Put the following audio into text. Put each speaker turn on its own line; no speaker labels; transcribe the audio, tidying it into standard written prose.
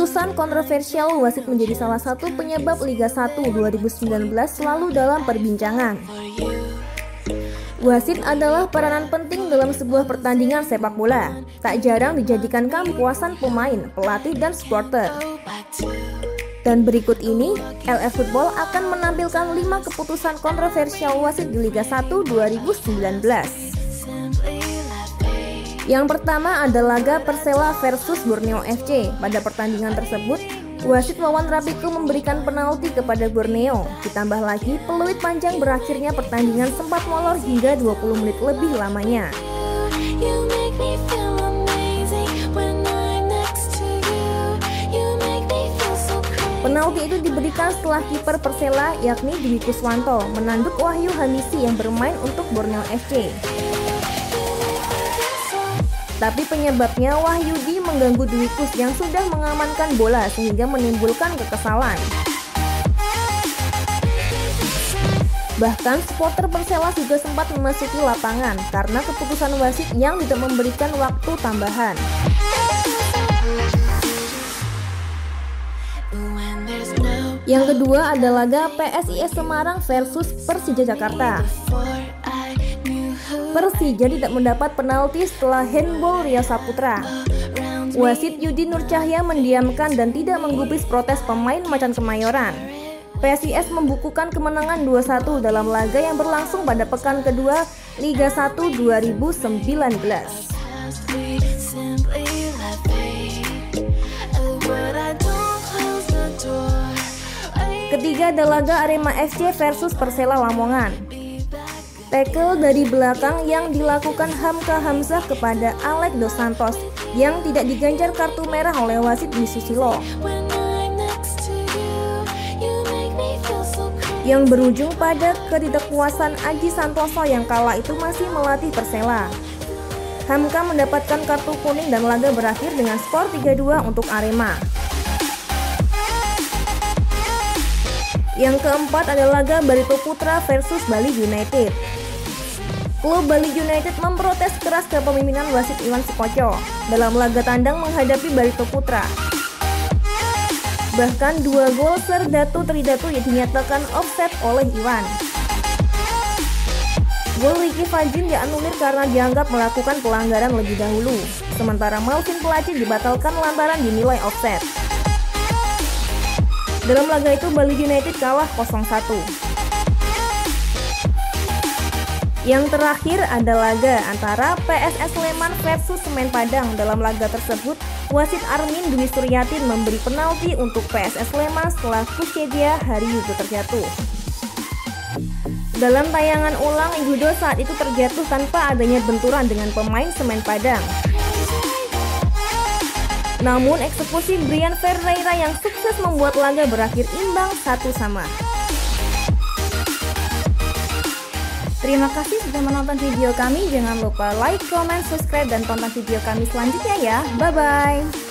Keputusan kontroversial wasit menjadi salah satu penyebab Liga 1 2019 selalu dalam perbincangan. Wasit adalah peranan penting dalam sebuah pertandingan sepak bola. Tak jarang dijadikan kepuasan pemain, pelatih, dan supporter. Dan berikut ini, LF Football akan menampilkan 5 keputusan kontroversial wasit di Liga 1 2019. Yang pertama ada laga Persela versus Borneo FC. Pada pertandingan tersebut, wasit Wawan Rapiku memberikan penalti kepada Borneo. Ditambah lagi, peluit panjang berakhirnya pertandingan sempat molor hingga 20 menit lebih lamanya. Penalti itu diberikan setelah kiper Persela yakni Dwi Kuswanto menanduk Wahyu Hamisi yang bermain untuk Borneo FC. Tapi penyebabnya Wahyudi mengganggu Dwi Kus yang sudah mengamankan bola sehingga menimbulkan kekesalan. Bahkan supporter Persela juga sempat memasuki lapangan karena keputusan wasit yang tidak memberikan waktu tambahan. Yang kedua ada laga PSIS Semarang versus Persija Jakarta. Persija tidak mendapat penalti setelah handball Ria Saputra. Wasit Yudi Nur Cahya mendiamkan dan tidak menggubris protes pemain Macan Kemayoran. PSIS membukukan kemenangan 2-1 dalam laga yang berlangsung pada pekan kedua Liga 1 2019. Ketiga ada laga Arema FC versus Persela Lamongan. Tackle dari belakang yang dilakukan Hamka Hamzah kepada Alex Dos Santos yang tidak diganjar kartu merah oleh wasit Dwi Susilo, yang berujung pada ketidakpuasan Aji Santoso yang kala itu masih melatih Persela. Hamka mendapatkan kartu kuning dan laga berakhir dengan skor 3-2 untuk Arema. Yang keempat ada laga Barito Putra versus Bali United. Klub Bali United memprotes keras kepemimpinan wasit Iwan Sukoco dalam laga tandang menghadapi Barito Putra. Bahkan 2 gol Serdatu Tridatu yang dinyatakan offset oleh Iwan. Gol Ricky Fajin dianulir karena dianggap melakukan pelanggaran lebih dahulu. Sementara Malvin Pelacir dibatalkan lantaran dinilai offset. Dalam laga itu Bali United kalah 0-1. Yang terakhir ada laga antara PSS Sleman versus Semen Padang. Dalam laga tersebut, wasit Armin Dwi Suryatin memberi penalti untuk PSS Sleman setelah Kusyedia Haryudo terjatuh. Dalam tayangan ulang, Yudo saat itu terjatuh tanpa adanya benturan dengan pemain Semen Padang. Namun eksekusi Brian Ferreira yang sukses membuat laga berakhir imbang 1-1. Terima kasih sudah menonton video kami. Jangan lupa like, comment, subscribe, dan tonton video kami selanjutnya ya. Bye-bye.